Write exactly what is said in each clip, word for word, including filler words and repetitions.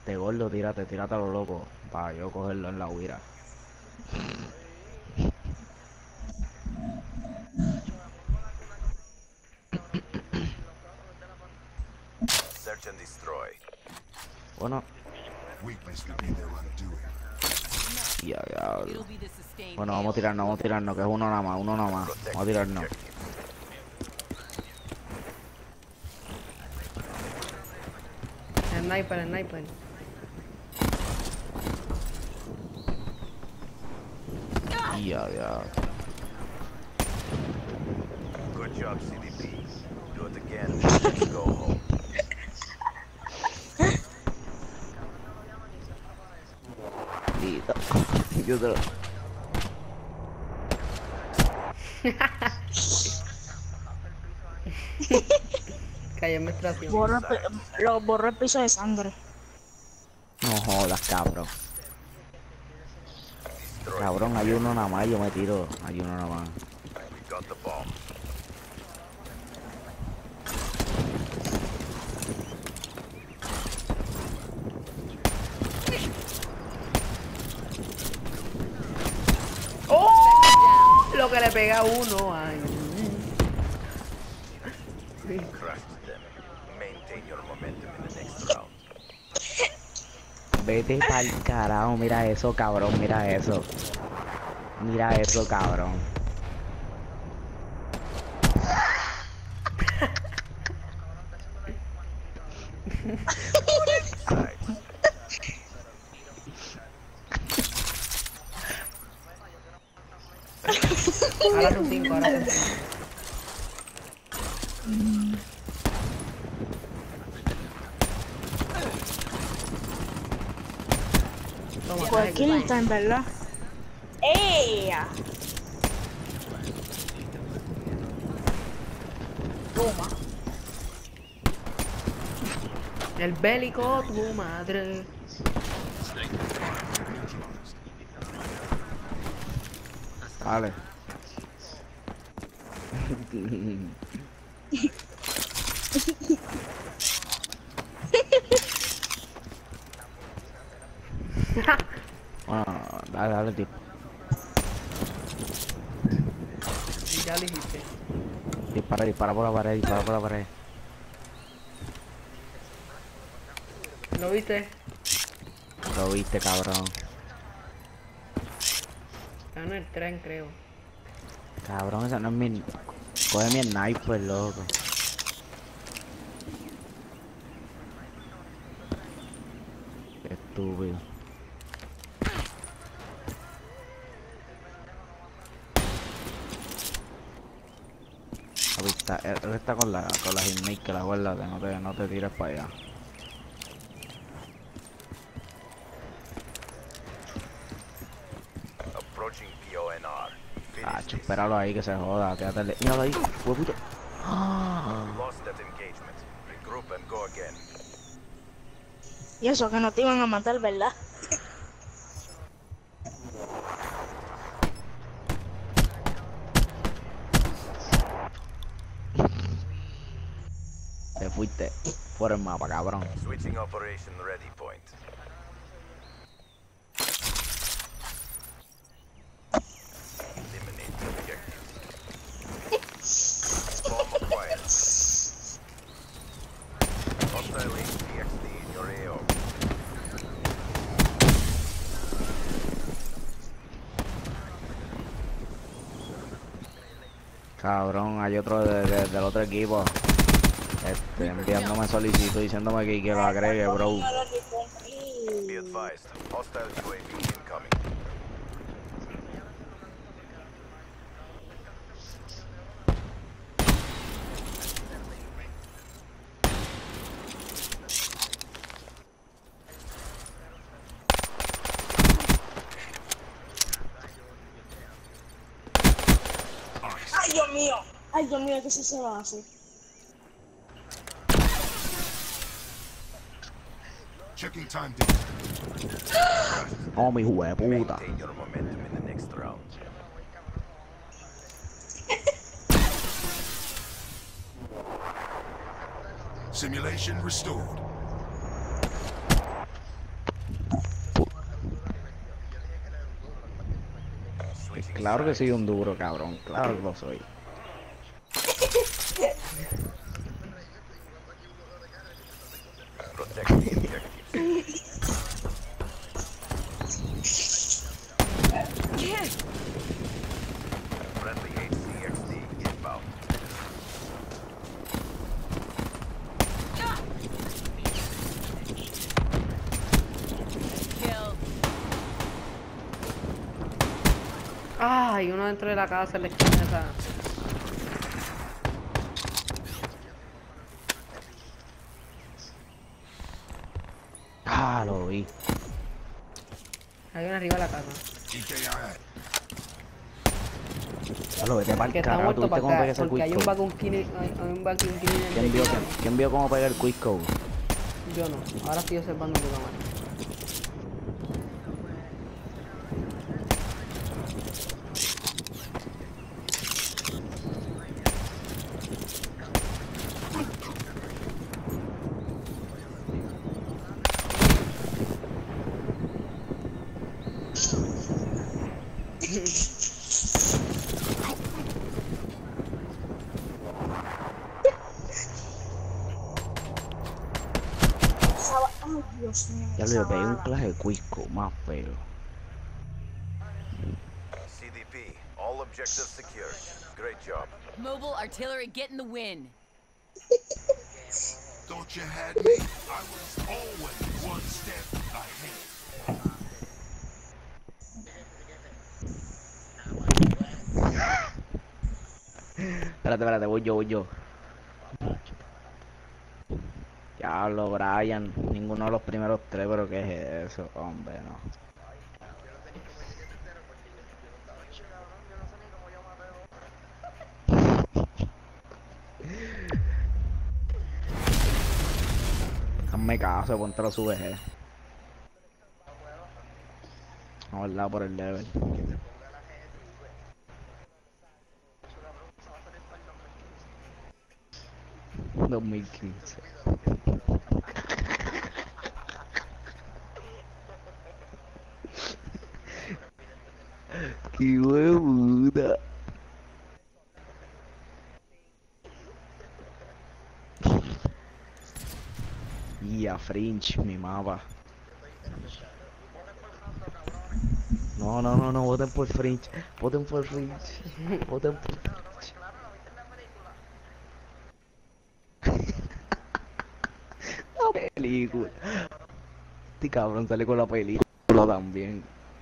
Este gordo, tírate, tírate a lo loco. Para yo cogerlo en la huira. Search and destroy. Bueno. Weakness will be their undoing. Ya, ya. Bueno, vamos a tirarnos, vamos a tirarnos, que es uno nada más, uno nada más. Vamos a tirarnos. Sniper, sniper. Ya, ya. Good job, C D P. Do it again. Let's go home. Listo. Yo te lo... Cayó en menstruación. Borro, el pi- lo borro el piso de sangre. No jodas, cabrón. Cabrón, hay uno nada más, yo me tiro. Hay uno nada más. We got the bomb. ¡Oh! Lo que le pega a uno. Ay. Crushed them. Maintain your momentum in the next round. Vete pa'l carajo, mira eso, cabrón, mira eso. Mira eso, cabrón. Sides. Ahora son cinco, ahora son cinco. Toma, Fue traje. kill time, ¿verdad? ¡Ea! Toma. El bélico, tu madre. Vale. Bueno, dale, dale, tipo. Ya lo dijiste. Dispara, dispara por la pared, dispara por la pared. ¿Lo viste? Lo viste, cabrón. Está en el tren, creo. Cabrón, esa no es mi... Coge mi sniper, loco. Qué estúpido. Papi, está, él está con la, con la hitmaker, acuérdate, no te, no te tires para allá. Approaching P O N R. Ah, Finish this. espéralo ahí que se joda, quédate. Míralo ahí, hueputo. Ah. Lost that engagement. Regroup and go again. Y eso, que no te iban a matar, ¿verdad? Te fuiste por el mapa, cabrón. Switching operation ready point. Eliminate the objectives. Bomb acquired. Hostile H D X D in your A O. Cabrón, hay otro de, de- del otro equipo. Este, enviándome solicitud diciéndome que, que lo agregue, bro. Be advised. Hostile U A V incoming. ¡Ay, Dios mío! ¡Ay, Dios mío, que sí se va a hacer! Checking time data. Oh, mi hijo de puta. Maintain your momentum in the next round. Simulation restored. Claro que soy un duro, cabrón. Claro que lo soy. Protect the objectives. Friendly H C X D inbound. Ay, uno dentro de la casa en la esquina esa. Ah, lo vi. Hay uno arriba de la casa. E K I. Ya lo vete pa'l Que está carajo. muerto ¿Tuviste para cómo acá, pegué ese porque hay un quick code? vacuum cleaner, hay, hay un vacuum cleaner ¿Quién de vio, aquí. quién, quién vio cómo pegar el quick code? Yo no, ahora estoy observando tu cámara. Estaba- Ay, Dios mío. Ya esa le pegué un bala. clase de quick code más feo. C D P, all objectives secured. Great job. Mobile artillery getting the win. Thought you had me? I was always one step ahead. Espérate, espérate, voy yo, voy yo. Diablo, Brian. Ninguno de los primeros tres, pero ¿qué es eso? Hombre, no. Hazme caso, ponte los V G. No, verdad, por el level. dos mil quince. ¡Qué huevuda! Y a Fringe, mi mapa. No, no, no, no, voten por Fringe. Voten por Fringe. Voten por Fringe. La película. Este cabrón sale con la película también.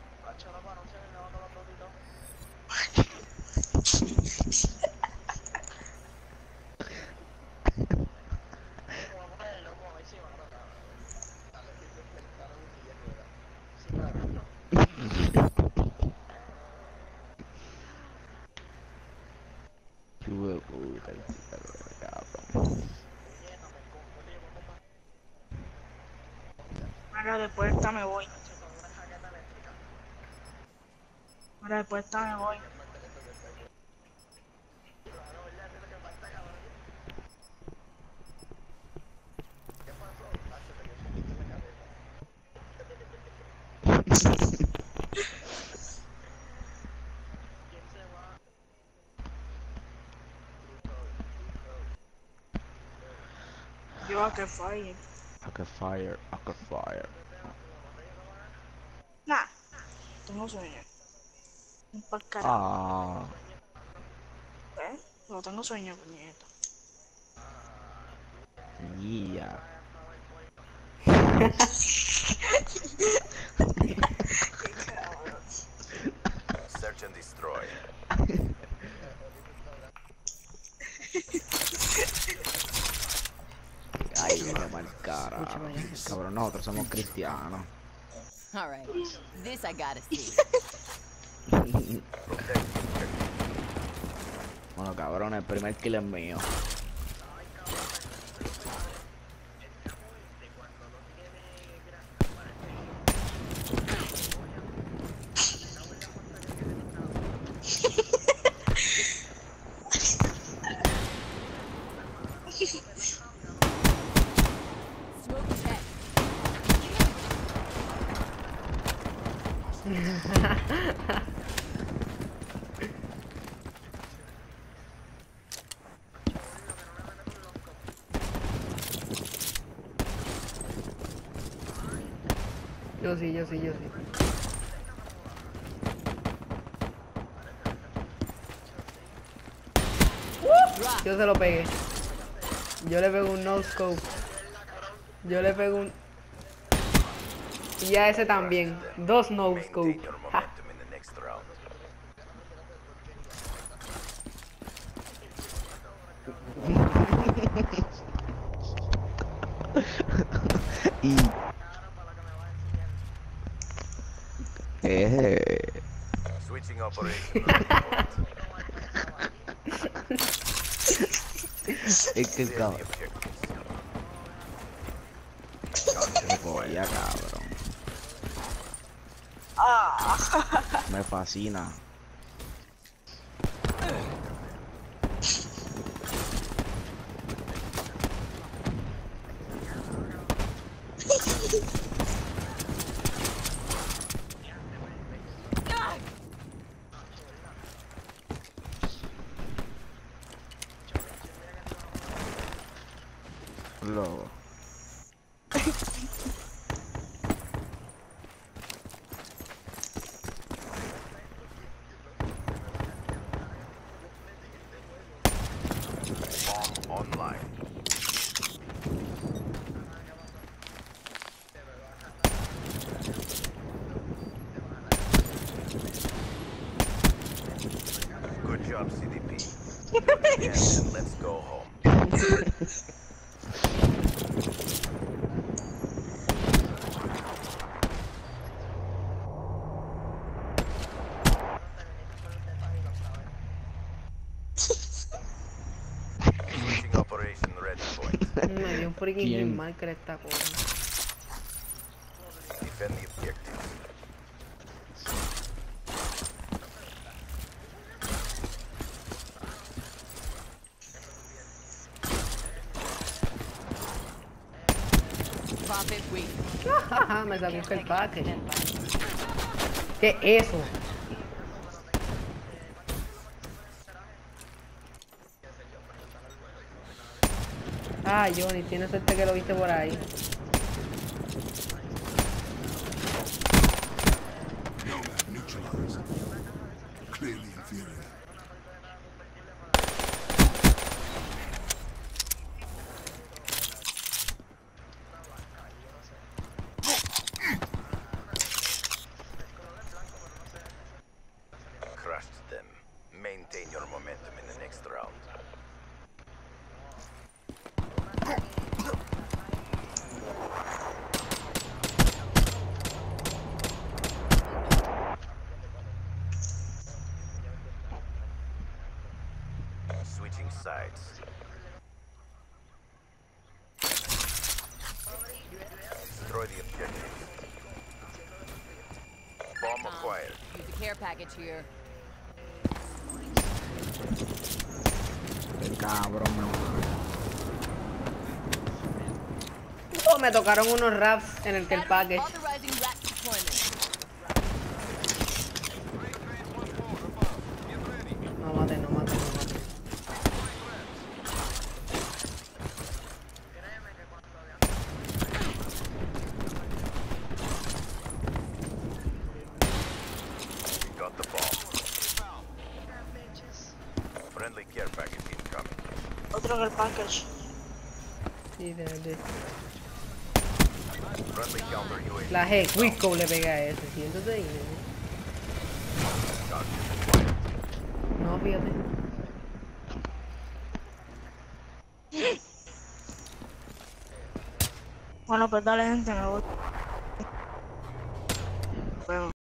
Qué huevuda, cabrón. Ahora después de esta me voy. Ahora después de esta me voy. Yo a que falle. I can fire, I can fire. Nah, tengo sueño. Un pa'l carajo. Ah, ¿Eh? No tengo sueño, puñeta. yeah. Search and destroy. Ay, vete pa'l carajo. Cabrón, nosotros somos cristianos. All right, this I gotta see. Bueno, cabrón, el primer kill es mío. Smoke check. Yo sí, yo sí, yo sí. Drop. Yo se lo pegué. Yo le pego un no scope. Yo le pego un... Y a ese también. Dos no scope. Maintain your Ja. momentum in the next round. Y... Eh... Switching operation. ready point. Es que Clear the cabrón. objectives. Qué polla, cabrón. Ah. Me fascina. Loco. Bomb online. Good job, C D P. Do it again and let's go home. Switching operation ready point. Me dio un freaking ¿Quién? hit marker esta cosa. Defend the objectives. Pop it, wait. Jaja, me sacó el paque. ¿Qué es eso? Ah, Johnny, tienes suerte que lo viste por ahí. Nomad neutralized. Clearly inferior. Crushed them. Maintain your momentum in the next round. Switching sides. Destroy the objective. Bomb acquired. Use a care package here. Qué cabrón. Oh, me tocaron unos raps en el que el package. Authorizing rat deployment. No mate, no mate, no mate. Got the bomb. Friendly care package incoming. Otro en el package. Sí, de, de. Friendly counter U A V. La G, Quico le pegué a ese. Siéntate ahí, nene. Target acquired. No, fíjate. Bueno, pues dale, gente, me voy. Bueno.